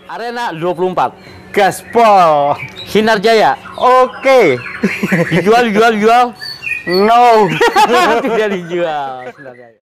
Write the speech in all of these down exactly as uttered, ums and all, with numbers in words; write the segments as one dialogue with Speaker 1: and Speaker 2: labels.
Speaker 1: Arena dua puluh empat. Gaspol. Sinar Jaya. Oke. Dijual, dijual, dijual. No. Tidak dijual. Sinar Jaya.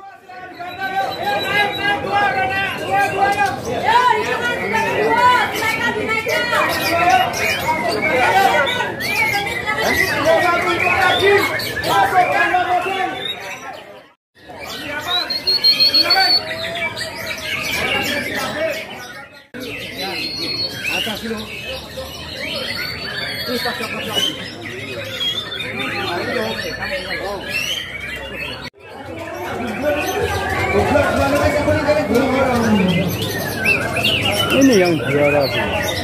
Speaker 1: Ini yang juara sih.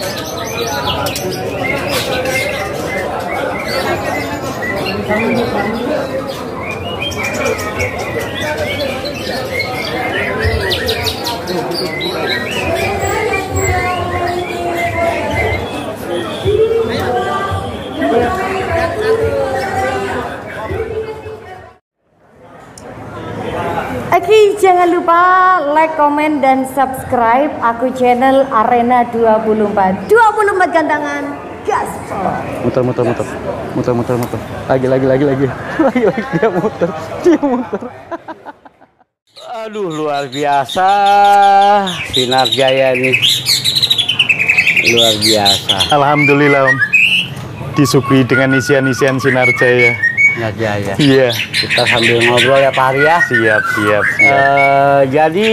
Speaker 2: Oke, jangan lupa like, komen, dan subscribe aku channel Arena dua puluh empat. dua puluh empat gantangan gaspol.
Speaker 1: Muter, muter, muter. Muter, muter, muter. Lagi, lagi, lagi, lagi. Lagi, lagi, dia muter. Dia muter. Aduh, luar biasa. Sinar Jaya ini. Luar biasa.
Speaker 3: Alhamdulillah, Om. Disuguhi dengan isian-isian Sinar Jaya.
Speaker 1: Sinar Jaya.
Speaker 3: Iya.
Speaker 1: Kita sambil ngobrol ya Pak Hari ya.
Speaker 3: Siap, siap, siap.
Speaker 1: Uh, jadi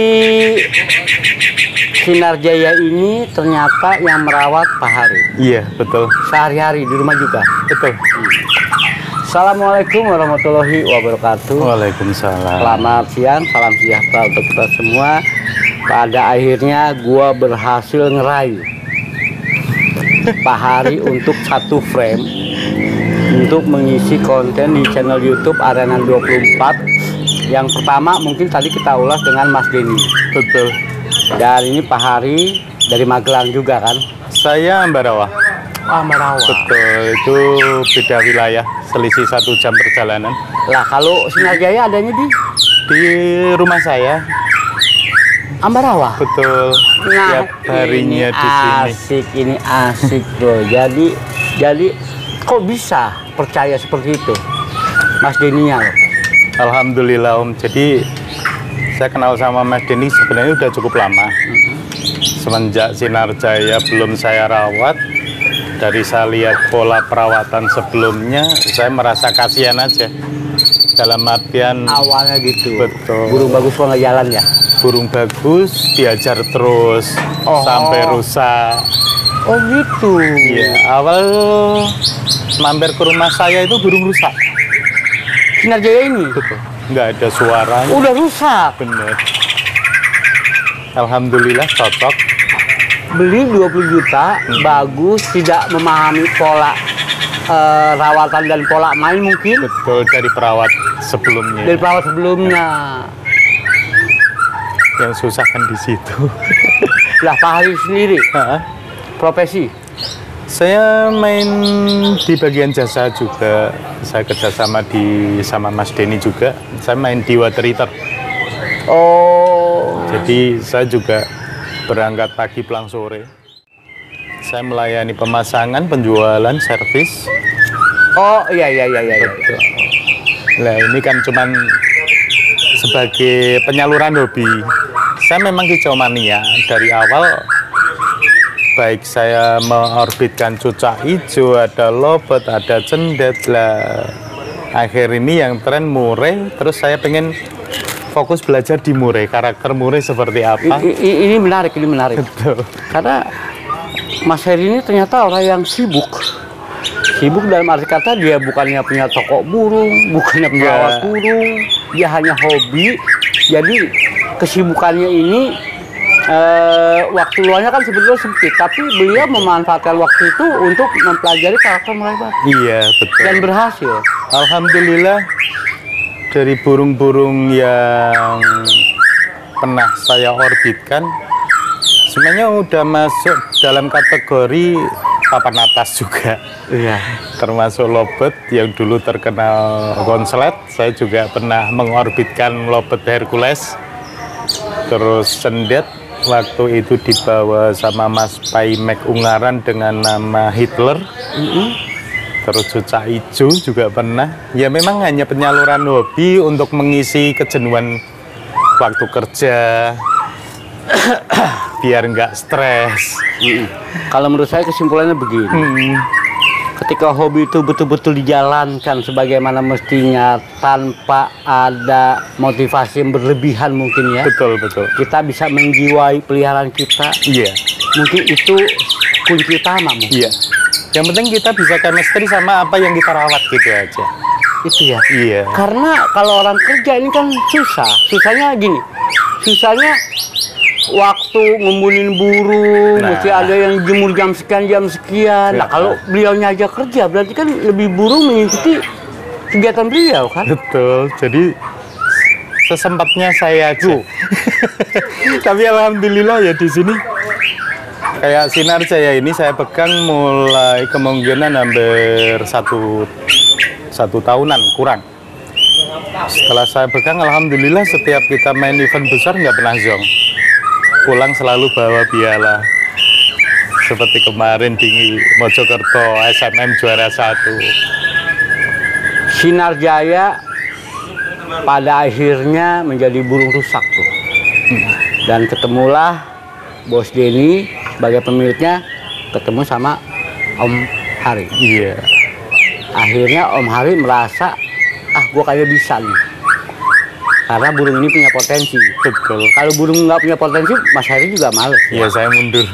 Speaker 1: Sinar Jaya ini ternyata yang merawat Pak Hari.
Speaker 3: Iya, betul.
Speaker 1: Sehari-hari di rumah juga.
Speaker 3: Betul.
Speaker 1: Assalamualaikum warahmatullahi wabarakatuh.
Speaker 3: Waalaikumsalam.
Speaker 1: Selamat siang, salam sejahtera untuk kita semua. Pada akhirnya gua berhasil ngerayu Pak Hari untuk satu frame untuk mengisi konten di channel YouTube Arena dua puluh empat. Yang pertama mungkin tadi kita ulas dengan Mas Denny.
Speaker 3: Betul.
Speaker 1: Dan ini Pak Hari dari Magelang juga kan?
Speaker 3: Saya Ambarawa.
Speaker 1: Ah, Ambarawa.
Speaker 3: Betul, itu beda wilayah, selisih satu jam perjalanan.
Speaker 1: Lah kalau Sinar Jaya adanya di?
Speaker 3: Di rumah saya.
Speaker 1: Ambarawa.
Speaker 3: Betul.
Speaker 1: Nah,
Speaker 3: Tiap harinya
Speaker 1: ini
Speaker 3: di sini.
Speaker 1: asik, ini asik bro. Jadi, jadi kok bisa percaya seperti itu, Mas Denny-nya?
Speaker 3: Alhamdulillah Om. Jadi saya kenal sama Mas Denny sebenarnya udah cukup lama. Semenjak Sinar Jaya belum saya rawat, dari saya lihat pola perawatan sebelumnya, saya merasa kasihan aja. Dalam artian
Speaker 1: Awalnya gitu.
Speaker 3: Betul.
Speaker 1: Burung bagus kok nggak jalan ya?
Speaker 3: Burung bagus diajar terus
Speaker 1: Oh.
Speaker 3: sampai rusak.
Speaker 1: Oh gitu.
Speaker 3: Iya, awal mampir ke rumah saya itu burung rusak.
Speaker 1: Sinar Jaya ini?
Speaker 3: Betul. Nggak ada suaranya.
Speaker 1: Udah rusak.
Speaker 3: Bener. Alhamdulillah cocok.
Speaker 1: Beli dua puluh juta,
Speaker 3: Hmm.
Speaker 1: bagus, tidak memahami pola eh, rawatan dan pola main mungkin
Speaker 3: Betul, dari perawat sebelumnya.
Speaker 1: dari perawat sebelumnya.
Speaker 3: Yang susah kan di situ.
Speaker 1: Lah Pak Hari sendiri,
Speaker 3: Hah?
Speaker 1: profesi?
Speaker 3: Saya main di bagian jasa juga. Saya kerjasama di sama Mas Denny juga. Saya main di water heater.
Speaker 1: Oh.
Speaker 3: Jadi saya juga berangkat pagi pulang sore. Saya melayani pemasangan, penjualan, servis.
Speaker 1: Oh iya iya iya iya.
Speaker 3: Betul. Nah ini kan cuman sebagai penyaluran hobi. Saya memang kicau mania dari awal. Baik saya mengorbitkan cucak hijau, ada lobet, ada cendet lah. Akhir ini yang tren murai, terus saya pengen fokus belajar di murai. Karakter murai seperti apa?
Speaker 1: I, i, ini menarik, ini menarik.
Speaker 3: Betul.
Speaker 1: Karena Mas Heri ini ternyata orang yang sibuk. Sibuk dalam arti kata dia bukannya punya toko burung, bukannya perawat
Speaker 3: Ya.
Speaker 1: burung, dia hanya hobi. Jadi kesibukannya ini eh, waktu luangnya kan sebetulnya sempit, tapi beliau memanfaatkan waktu itu untuk mempelajari karakter murai batu.
Speaker 3: Iya betul.
Speaker 1: Dan berhasil.
Speaker 3: Alhamdulillah dari burung-burung yang pernah saya orbitkan sebenarnya udah masuk dalam kategori papan atas juga.
Speaker 1: Iya.
Speaker 3: Termasuk lobet yang dulu terkenal konslet. Saya juga pernah mengorbitkan lobet Hercules. Terus cendet waktu itu dibawa sama Mas Paimek Ungaran dengan nama Hitler.
Speaker 1: Mm-mm.
Speaker 3: Terus cucak hijau juga pernah. Ya memang hanya penyaluran hobi untuk mengisi kejenuhan waktu kerja, biar nggak stres.
Speaker 1: Mm-mm. Kalau menurut saya kesimpulannya begini.
Speaker 3: Hmm.
Speaker 1: Ketika hobi itu betul-betul dijalankan sebagaimana mestinya tanpa ada motivasi yang berlebihan mungkin ya,
Speaker 3: Betul betul.
Speaker 1: kita bisa menjiwai peliharaan kita.
Speaker 3: Iya.
Speaker 1: Mungkin itu kunci utama mungkin.
Speaker 3: Iya. Yang penting kita bisa chemistry sama apa yang kita rawat gitu aja.
Speaker 1: Itu ya.
Speaker 3: Iya.
Speaker 1: Karena kalau orang kerja ini kan susah. Susahnya gini. Susahnya waktu ngembulin burung,
Speaker 3: Nah.
Speaker 1: mesti ada yang jemur jam sekian jam sekian. Nah,
Speaker 3: Ya.
Speaker 1: kalau beliaunya aja kerja, berarti kan lebih burung mengikuti kegiatan beliau kan.
Speaker 3: Betul. Jadi sesempatnya saya aja. Tapi alhamdulillah ya di sini kayak Sinar Jaya ini saya pegang mulai kemungkinan hampir satu satu tahunan kurang. Setelah saya pegang, alhamdulillah setiap kita main event besar nggak pernah zong. Pulang selalu bawa piala. Seperti kemarin di Mojokerto S M M juara satu.
Speaker 1: Sinar Jaya pada akhirnya menjadi burung rusak tuh. Dan ketemulah Bos Denny sebagai pemiliknya, ketemu sama Om Hari.
Speaker 3: Iya.
Speaker 1: Akhirnya Om Hari merasa, ah gua kayak bisa nih. Karena burung ini punya potensi.
Speaker 3: Betul.
Speaker 1: Kalau burung nggak punya potensi, Mas Hari juga males.
Speaker 3: Iya, saya mundur.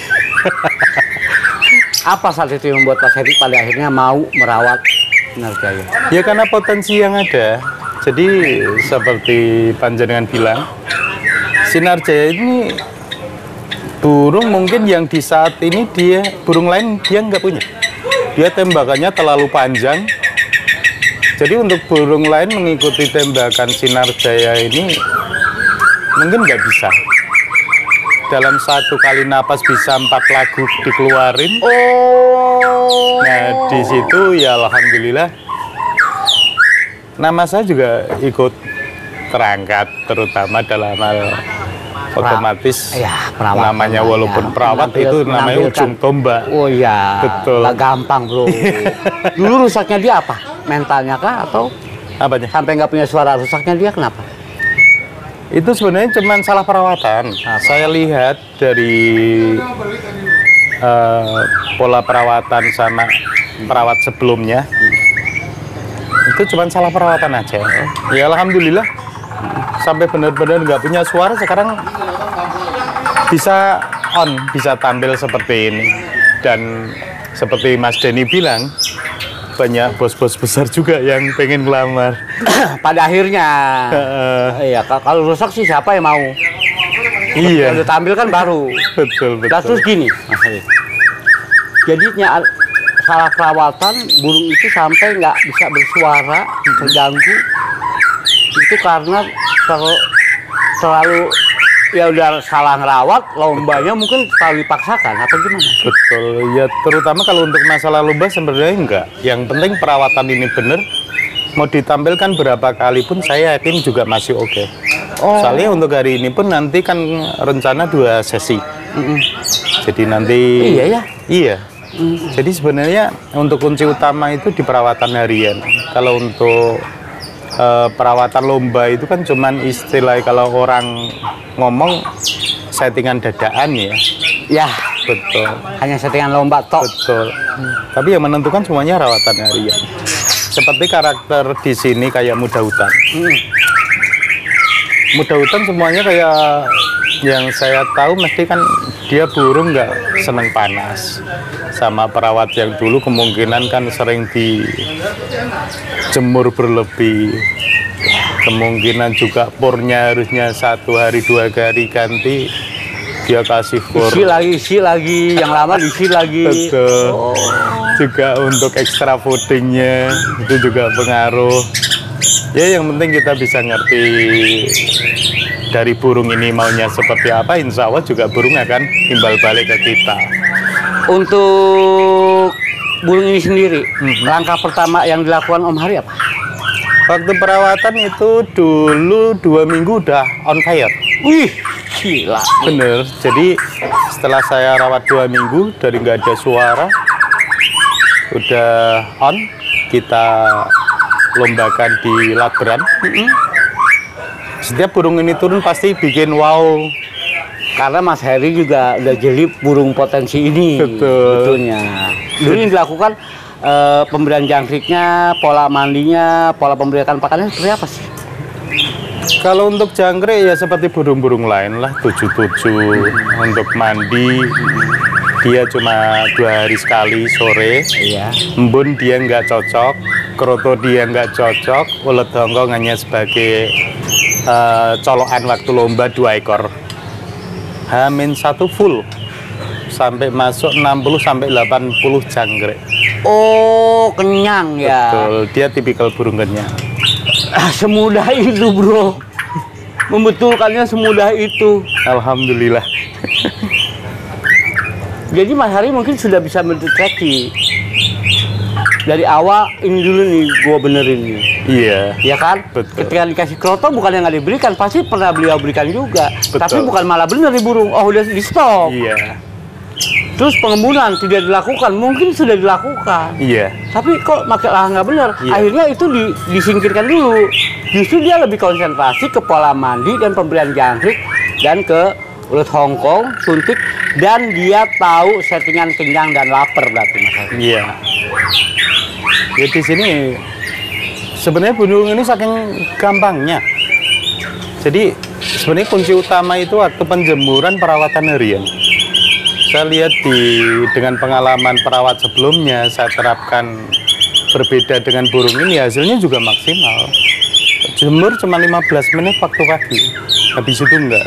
Speaker 1: Apa saat itu yang membuat Mas Hari pada akhirnya mau merawat Sinar Jaya?
Speaker 3: Ya karena potensi yang ada. Jadi seperti panjenengan bilang, Sinar Jaya ini burung mungkin yang di saat ini dia burung lain dia nggak punya. Dia tembakannya terlalu panjang. Jadi untuk burung lain mengikuti tembakan Sinar Jaya ini mungkin nggak bisa. Dalam satu kali napas bisa empat lagu dikeluarin.
Speaker 1: Oh.
Speaker 3: Nah di situ ya alhamdulillah nama saya juga ikut terangkat, terutama dalam hal otomatis
Speaker 1: ya, perawat
Speaker 3: namanya
Speaker 1: namanya.
Speaker 3: walaupun perawat
Speaker 1: Menampil-
Speaker 3: itu namanya
Speaker 1: menampilkan.
Speaker 3: ujung tombak.
Speaker 1: Oh iya,
Speaker 3: Betul.
Speaker 1: nggak gampang bro. Dulu rusaknya dia apa? Mentalnya kah atau
Speaker 3: Apanya?
Speaker 1: sampai nggak punya suara? Rusaknya dia kenapa?
Speaker 3: Itu sebenarnya cuma salah perawatan. Saya lihat dari eh, pola perawatan sama perawat sebelumnya itu cuma salah perawatan aja. Ya alhamdulillah sampai benar-benar nggak punya suara sekarang bisa on, bisa tampil seperti ini. Dan seperti Mas Denny bilang, banyak bos-bos besar juga yang pengen ngelamar.
Speaker 1: Pada akhirnya, iya ka- kalau rusak sih siapa yang mau?
Speaker 3: Iya,
Speaker 1: Kalau tampil kan baru.
Speaker 3: betul
Speaker 1: Nah, terus
Speaker 3: betul.
Speaker 1: gini, Mas Ari. Jadinya salah perawatan burung itu sampai nggak bisa bersuara, terganggu. Itu karena ter- terlalu ya udah salah ngerawat, lombanya mungkin terlalu dipaksakan atau gimana?
Speaker 3: Betul, ya terutama kalau untuk masalah lomba sebenarnya enggak. Yang penting perawatan ini benar. Mau ditampilkan berapa kali pun saya yakin juga masih oke.
Speaker 1: Oh.
Speaker 3: Soalnya untuk hari ini pun nanti kan rencana dua sesi.
Speaker 1: Mm-mm.
Speaker 3: Jadi nanti
Speaker 1: Iya ya.
Speaker 3: Iya. Jadi sebenarnya untuk kunci utama itu di perawatan harian. Kalau untuk eh, perawatan lomba itu kan cuman istilah kalau orang ngomong settingan dadaan ya.
Speaker 1: Ya,
Speaker 3: Betul.
Speaker 1: hanya settingan lomba tok.
Speaker 3: Betul. Tapi yang menentukan semuanya rawatan harian. Seperti karakter di sini kayak muda hutan.
Speaker 1: Mm.
Speaker 3: Muda hutan semuanya kayak yang saya tahu mesti kan dia burung nggak seneng panas. Sama perawat yang dulu kemungkinan kan sering dijemur berlebih. Kemungkinan juga purnya harusnya satu hari dua hari ganti. Dia kasih pur.
Speaker 1: Isi lagi, isi lagi, yang lama diisi lagi.
Speaker 3: Betul.
Speaker 1: Oh.
Speaker 3: Juga untuk ekstra foodingnya itu juga pengaruh. Ya yang penting kita bisa ngerti dari burung ini maunya seperti apa, insya Allah juga burung akan timbal balik ke kita.
Speaker 1: Untuk burung ini sendiri,
Speaker 3: Mhm.
Speaker 1: langkah pertama yang dilakukan Om Hari apa?
Speaker 3: Waktu perawatan itu dulu dua minggu udah on fire.
Speaker 1: Wih, Gila.
Speaker 3: Bener. Jadi setelah saya rawat dua minggu dari nggak ada suara, udah on, kita lombakan di Labran.
Speaker 1: Mm-mm.
Speaker 3: Setiap burung ini turun pasti bikin wow.
Speaker 1: Karena Mas Heri juga udah jeli burung potensi ini.
Speaker 3: Betul.
Speaker 1: Betulnya. Dulu yang dilakukan eh, pemberian jangkriknya, pola mandinya, pola pemberian pakannya seperti apa sih?
Speaker 3: Kalau untuk jangkrik ya seperti burung-burung lain lah, tujuh tujuh. Untuk mandi dia cuma dua hari sekali sore.
Speaker 1: Iya.
Speaker 3: Embun dia nggak cocok, kroto dia nggak cocok, ulet hongkong hanya sebagai uh, colokan waktu lomba dua ekor. Hamin satu full sampai masuk enam puluh sampai delapan puluh jangkrik.
Speaker 1: Oh, kenyang ya.
Speaker 3: Betul, dia tipikal burung kenyang.
Speaker 1: Ah, semudah itu, bro. Membetulkannya semudah itu.
Speaker 3: Alhamdulillah.
Speaker 1: Jadi Mas Hari mungkin sudah bisa mendeteksi dari awal, ini dulu nih gua benerin nih.
Speaker 3: Iya.
Speaker 1: Ya kan?
Speaker 3: Betul.
Speaker 1: Ketika dikasih kroto bukan yang nggak diberikan, pasti pernah beliau berikan juga.
Speaker 3: Betul.
Speaker 1: Tapi bukan malah bener di burung. Oh, udah di stop.
Speaker 3: Iya.
Speaker 1: Terus pengembunan tidak dilakukan, mungkin sudah dilakukan.
Speaker 3: Iya.
Speaker 1: Tapi kok makin lah nggak benar.
Speaker 3: Iya.
Speaker 1: Akhirnya itu di, disingkirkan dulu. Justru dia lebih konsentrasi ke pola mandi dan pemberian jangkrik dan ke ulet hongkong, suntik, dan dia tahu settingan kenyang dan lapar berarti Mas Hari.
Speaker 3: Iya. Ya di sini sebenarnya burung ini saking gampangnya. Jadi sebenarnya kunci utama itu waktu penjemuran perawatan harian. Saya lihat di dengan pengalaman perawat sebelumnya, saya terapkan berbeda dengan burung ini, hasilnya juga maksimal. Jemur cuma lima belas menit waktu pagi, habis itu enggak.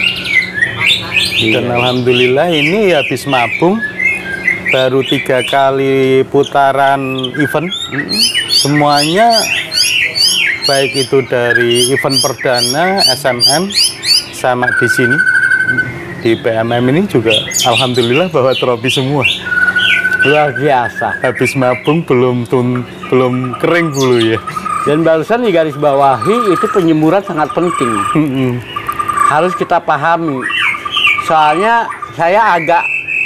Speaker 3: Dan alhamdulillah ini habis mabung baru tiga kali putaran event, semuanya baik itu dari event perdana S M M sama di sini di P M M ini juga alhamdulillah bawa trofi semua.
Speaker 1: Luar biasa.
Speaker 3: Habis mabung belum tun, belum kering bulu ya.
Speaker 1: Dan barusan di garis bawahi itu penjemuran sangat penting. Harus kita pahami. Soalnya saya agak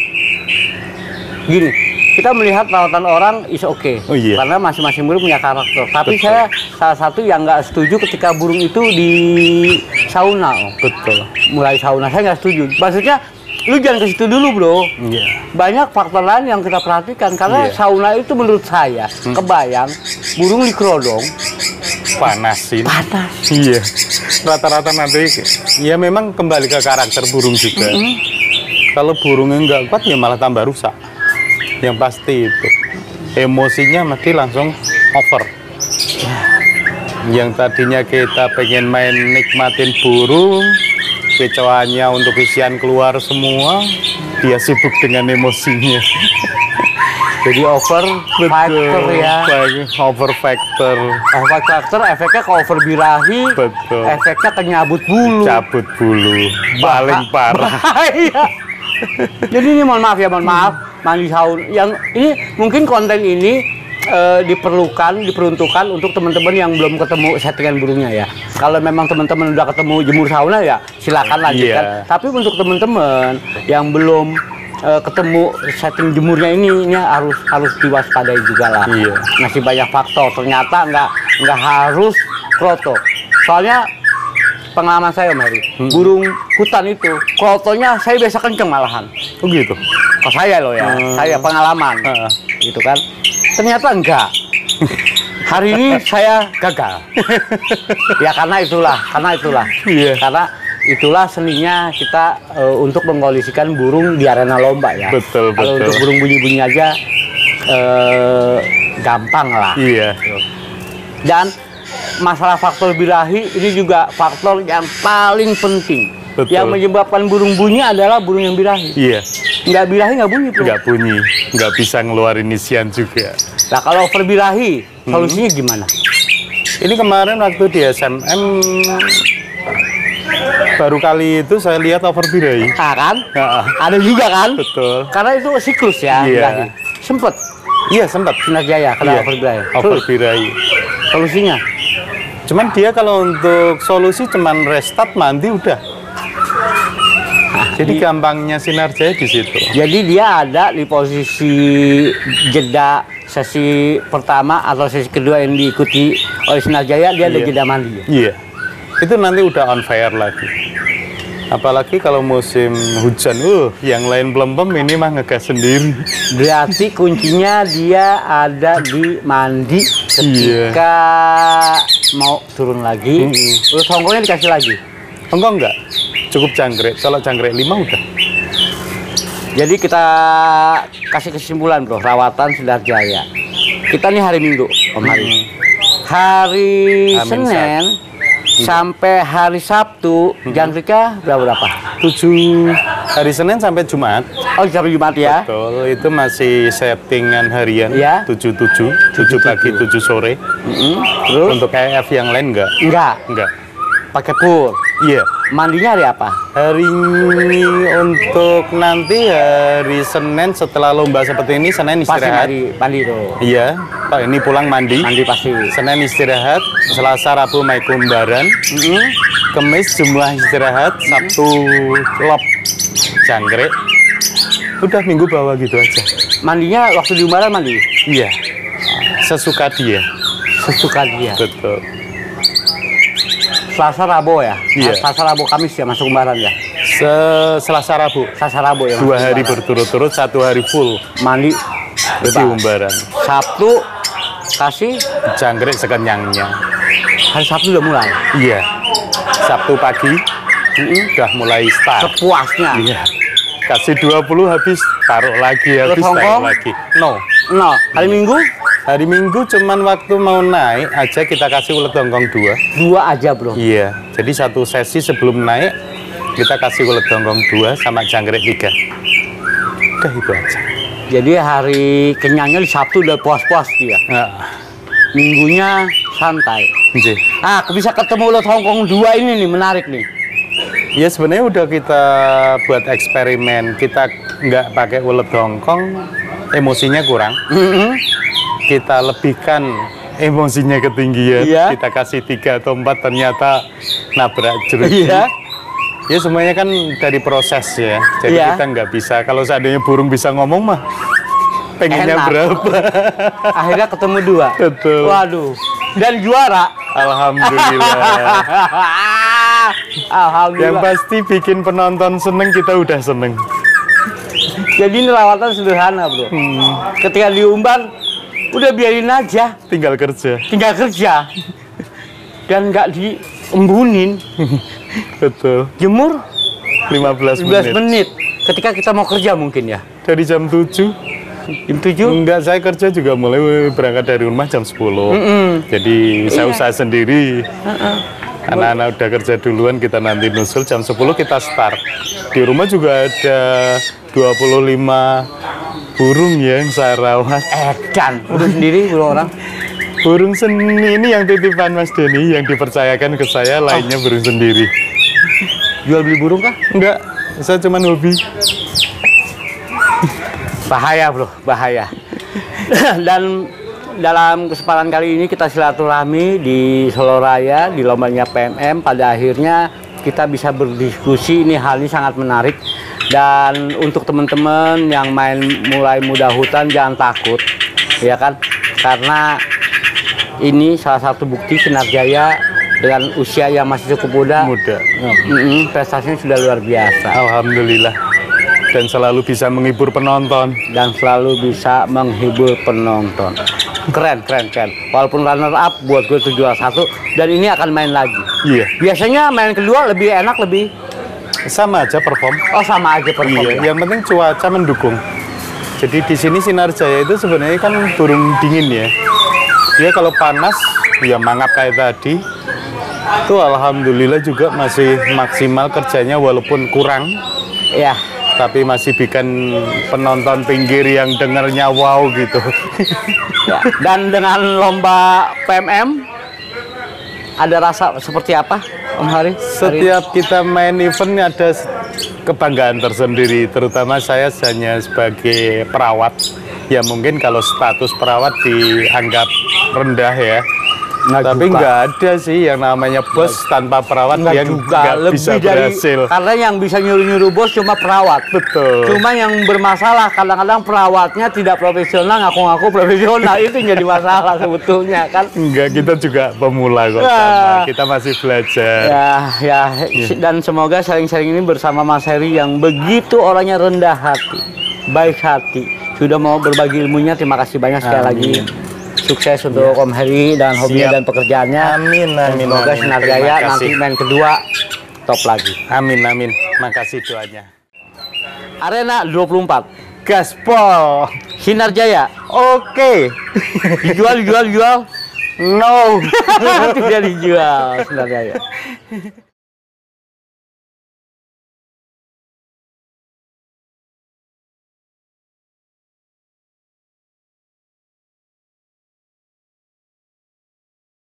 Speaker 1: gini, kita melihat perawatan orang is oke, okay,
Speaker 3: oh, iya.
Speaker 1: karena masing-masing burung punya karakter. Tapi
Speaker 3: Betul.
Speaker 1: saya salah satu yang nggak setuju ketika burung itu di sauna. Oh.
Speaker 3: Betul.
Speaker 1: Mulai sauna saya nggak setuju. Maksudnya lu jangan ke situ dulu, bro.
Speaker 3: Iya.
Speaker 1: Banyak faktor lain yang kita perhatikan karena
Speaker 3: Iya.
Speaker 1: sauna itu menurut saya hmm. kebayang burung di kerodong
Speaker 3: Panasin.
Speaker 1: panas.
Speaker 3: Iya. Rata-rata nanti ya memang kembali ke karakter burung juga.
Speaker 1: Mm-hmm.
Speaker 3: Kalau burungnya nggak kuat ya malah tambah rusak. Yang pasti itu emosinya mesti langsung over. Yang tadinya kita pengen main nikmatin burung, kecoanya untuk isian keluar semua, dia sibuk dengan emosinya.
Speaker 1: Jadi over factor ya.
Speaker 3: Over factor.
Speaker 1: Over factor efeknya ke over birahi,
Speaker 3: Betul.
Speaker 1: efeknya ke nyabut bulu.
Speaker 3: Cabut bulu. Paling parah.
Speaker 1: Bahaya. Jadi ini mohon maaf ya, mohon maaf, mandi sauna. Yang ini mungkin konten ini eh, diperlukan, diperuntukkan untuk teman-teman yang belum ketemu settingan burungnya ya. Kalau memang teman-teman udah ketemu jemur sauna ya silakan lanjutkan.
Speaker 3: Yeah.
Speaker 1: Tapi untuk teman-teman yang belum eh, ketemu setting jemurnya ini, ini harus harus diwaspadai juga lah.
Speaker 3: Iya.
Speaker 1: Masih banyak faktor. Ternyata nggak nggak harus kroto. Soalnya pengalaman saya, Mary, hmm. burung hutan itu krotonya saya biasa kenceng malahan.
Speaker 3: Oh gitu.
Speaker 1: Kalau saya loh ya, hmm. saya pengalaman,
Speaker 3: uh.
Speaker 1: gitu kan. Ternyata enggak. Hari ini saya gagal. Ya karena itulah, karena itulah,
Speaker 3: yeah.
Speaker 1: karena itulah seninya kita uh, untuk mengkondisikan burung di arena lomba ya.
Speaker 3: Betul,
Speaker 1: Kalau
Speaker 3: betul.
Speaker 1: untuk burung bunyi-bunyi aja uh, gampang lah.
Speaker 3: Iya.
Speaker 1: Dan masalah faktor birahi ini juga faktor yang paling penting.
Speaker 3: Betul.
Speaker 1: Yang menyebabkan burung bunyi adalah burung yang birahi.
Speaker 3: Iya.
Speaker 1: Nggak birahi nggak bunyi, bro.
Speaker 3: Nggak bunyi, nggak bisa ngeluarin isian juga.
Speaker 1: Nah kalau over birahi, solusinya hmm. gimana?
Speaker 3: Ini kemarin waktu di S M M baru kali itu saya lihat over birahi.
Speaker 1: Nah kan?
Speaker 3: Nah,
Speaker 1: ada juga kan?
Speaker 3: betul.
Speaker 1: Karena itu siklus ya.
Speaker 3: Iya.
Speaker 1: Birahi. Sempet.
Speaker 3: Iya sempat.
Speaker 1: Sinar Jaya kena
Speaker 3: Iya.
Speaker 1: over birahi.
Speaker 3: Over
Speaker 1: Terus,
Speaker 3: birahi.
Speaker 1: solusinya?
Speaker 3: Cuman dia kalau untuk solusi cuman restart mandi udah. Jadi gampangnya Sinar Jaya di situ.
Speaker 1: Jadi dia ada di posisi jeda sesi pertama atau sesi kedua yang diikuti oleh Sinar Jaya, dia ada
Speaker 3: Iya.
Speaker 1: jeda mandi.
Speaker 3: Iya. Itu nanti udah on fire lagi. Apalagi kalau musim hujan, uh, yang lain belum ini mah ngegas sendiri.
Speaker 1: Berarti kuncinya dia ada di mandi ketika mau turun lagi.
Speaker 3: Mm-mm.
Speaker 1: Terus hongkongnya dikasih lagi.
Speaker 3: Enggak enggak, cukup jangkrik. Kalau jangkrik lima udah.
Speaker 1: Jadi kita kasih kesimpulan bro, rawatan Sinar Jaya. Kita nih hari Minggu, Om Hari. Hari
Speaker 3: Amin,
Speaker 1: Senin sampai hari Sabtu, jangkriknya berapa berapa?
Speaker 3: Tujuh hari Senin sampai Jumat.
Speaker 1: Oh, sampai Jumat ya?
Speaker 3: Betul, itu masih settingan harian.
Speaker 1: Iya.
Speaker 3: Tujuh tujuh, tujuh pagi, tujuh sore.
Speaker 1: Mm-mm. Terus?
Speaker 3: Untuk E F yang lain enggak?
Speaker 1: Enggak,
Speaker 3: Enggak.
Speaker 1: pakai pur.
Speaker 3: Iya.
Speaker 1: Mandinya hari apa?
Speaker 3: Hari ini untuk nanti hari Senin setelah lomba seperti ini, Senin
Speaker 1: Pasti
Speaker 3: istirahat.
Speaker 1: mandi, mandi tuh.
Speaker 3: Iya, Pak, ini pulang mandi.
Speaker 1: Mandi pasti.
Speaker 3: Senin istirahat, Selasa, Rabu main kumbaran,
Speaker 1: Mm-mm.
Speaker 3: Kemis jumlah istirahat, Sabtu lop jangkrik. Udah Minggu bawa gitu aja.
Speaker 1: Mandinya waktu di Umbaran mandi?
Speaker 3: Iya, sesuka dia.
Speaker 1: Sesuka dia.
Speaker 3: Betul.
Speaker 1: Selasa Rabu ya?
Speaker 3: Iya.
Speaker 1: Selasa Rabu Kamis ya masuk Umbaran ya?
Speaker 3: Se Selasa Rabu,
Speaker 1: Selasa Rabu ya?
Speaker 3: dua
Speaker 1: masuk
Speaker 3: hari
Speaker 1: Umbaran.
Speaker 3: berturut-turut, satu hari full
Speaker 1: Mandi
Speaker 3: di
Speaker 1: bebas.
Speaker 3: Umbaran.
Speaker 1: Sabtu kasih,
Speaker 3: Jangkrik sekenyangnya.
Speaker 1: hari Sabtu udah mulai.
Speaker 3: Iya, Sabtu pagi udah mulai start.
Speaker 1: Sepuasnya.
Speaker 3: Iya, kasih dua puluh habis, taruh lagi, habis
Speaker 1: Terus
Speaker 3: taruh
Speaker 1: Hongkong?
Speaker 3: lagi. No,
Speaker 1: No, hari Minggu
Speaker 3: hari Minggu cuman waktu mau naik aja kita kasih ulet dongkong dua.
Speaker 1: dua aja bro.
Speaker 3: Iya, jadi satu sesi sebelum naik kita kasih ulet dongkong dua sama jangkrik tiga. Udah itu aja.
Speaker 1: Jadi hari kenyangnya di Sabtu udah puas-puas dia.
Speaker 3: Nah,
Speaker 1: Minggunya santai.
Speaker 3: nggih.
Speaker 1: Ah, aku bisa ketemu ulet Hongkong dua ini nih, menarik nih.
Speaker 3: Ya sebenarnya udah kita buat eksperimen. Kita nggak pakai ulet dongkong, emosinya kurang.
Speaker 1: Mm-mm.
Speaker 3: Kita lebihkan emosinya ketinggian.
Speaker 1: Iya.
Speaker 3: Kita kasih tiga atau empat ternyata nabrak jeruji.
Speaker 1: Iya.
Speaker 3: Ya semuanya kan dari proses ya. Jadi
Speaker 1: Iya.
Speaker 3: kita nggak bisa. Kalau seandainya burung bisa ngomong mah, pengennya
Speaker 1: Enak.
Speaker 3: berapa?
Speaker 1: Akhirnya ketemu dua.
Speaker 3: Betul.
Speaker 1: Waduh. Dan juara.
Speaker 3: Alhamdulillah. Yang
Speaker 1: Alhamdulillah.
Speaker 3: pasti bikin penonton seneng, kita udah seneng.
Speaker 1: Jadi ini rawatan sederhana bro.
Speaker 3: Hmm,
Speaker 1: Ketika diumbar, udah biarin aja,
Speaker 3: tinggal kerja.
Speaker 1: tinggal kerja. Dan nggak diembunin.
Speaker 3: Betul.
Speaker 1: Jemur
Speaker 3: lima belas
Speaker 1: sebelas
Speaker 3: menit.
Speaker 1: menit. Ketika kita mau kerja mungkin ya.
Speaker 3: Dari jam tujuh.
Speaker 1: Jam tujuh.
Speaker 3: Enggak, saya kerja juga mulai berangkat dari rumah jam sepuluh.
Speaker 1: Mm-mm.
Speaker 3: Jadi saya
Speaker 1: Iya.
Speaker 3: usaha sendiri.
Speaker 1: Uh-uh.
Speaker 3: Anak-anak udah kerja duluan, kita nanti nusul jam sepuluh kita start. Di rumah juga ada dua puluh lima burung ya yang saya rawat.
Speaker 1: Edan. Udah sendiri burung orang.
Speaker 3: Burung seni ini yang titipan Mas Denny, yang dipercayakan ke saya, lainnya burung sendiri.
Speaker 1: Jual beli burung kah?
Speaker 3: Enggak, saya cuma hobi.
Speaker 1: Bahaya bro, bahaya. Dan dalam kesempatan kali ini kita silaturahmi di Solo Raya, di lombanya P M M. Pada akhirnya kita bisa berdiskusi, ini hal ini sangat menarik. Dan untuk teman-teman yang main mulai muda hutan, jangan takut, ya kan? Karena ini salah satu bukti Sinar Jaya dengan usia yang masih cukup muda.
Speaker 3: Muda.
Speaker 1: Mm-mm, prestasinya sudah luar biasa.
Speaker 3: Alhamdulillah. Dan selalu bisa menghibur penonton.
Speaker 1: Dan selalu bisa menghibur penonton. Keren, keren, keren. Walaupun runner up buat gue itu juara satu, dan ini akan main lagi.
Speaker 3: Iya.
Speaker 1: Biasanya main kedua lebih enak, lebih
Speaker 3: Sama aja perform.
Speaker 1: oh sama aja perform.
Speaker 3: Iya, yang penting cuaca mendukung. Jadi di sini Sinar Jaya itu sebenarnya kan burung dingin ya. Dia kalau panas, ya mangap kayak tadi. Itu alhamdulillah juga masih maksimal kerjanya walaupun kurang.
Speaker 1: Ya.
Speaker 3: Tapi masih bikin penonton pinggir yang dengarnya wow gitu.
Speaker 1: Ya. Dan dengan lomba P M M, ada rasa seperti apa, Om Hari?
Speaker 3: Setiap kita main event ada kebanggaan tersendiri, terutama saya hanya sebagai perawat. Ya mungkin kalau status perawat dianggap rendah ya.
Speaker 1: Nggak
Speaker 3: Tapi
Speaker 1: juga.
Speaker 3: nggak ada sih yang namanya bos tanpa perawat
Speaker 1: Nggak
Speaker 3: dia
Speaker 1: juga,
Speaker 3: nggak
Speaker 1: lebih
Speaker 3: bisa
Speaker 1: dari
Speaker 3: berhasil.
Speaker 1: karena yang bisa nyuruh-nyuruh bos cuma perawat.
Speaker 3: Betul.
Speaker 1: Cuma yang bermasalah kadang-kadang perawatnya tidak profesional, ngaku-ngaku profesional, itu yang jadi masalah sebetulnya kan.
Speaker 3: Enggak, kita juga pemula kok.
Speaker 1: Wah.
Speaker 3: Sama. Kita masih belajar.
Speaker 1: Ya, ya, dan semoga sharing-sharing ini bersama Mas Heri yang begitu orangnya rendah hati, baik hati, sudah mau berbagi ilmunya. Terima kasih banyak sekali
Speaker 3: Amin.
Speaker 1: lagi. Sukses untuk Om Heri dan hobinya
Speaker 3: Siap.
Speaker 1: dan pekerjaannya.
Speaker 3: Amin,
Speaker 1: Dan
Speaker 3: amin,
Speaker 1: semoga
Speaker 3: amin.
Speaker 1: Sinar
Speaker 3: Terima
Speaker 1: Jaya
Speaker 3: kasih.
Speaker 1: nanti main kedua top lagi.
Speaker 3: Amin, amin. Makasih doanya.
Speaker 1: Arena dua puluh empat.
Speaker 3: Gaspol.
Speaker 1: Sinar Jaya.
Speaker 3: Oke.
Speaker 1: Dijual, dijual, dijual.
Speaker 3: No.
Speaker 1: Tidak dijual Sinar Jaya.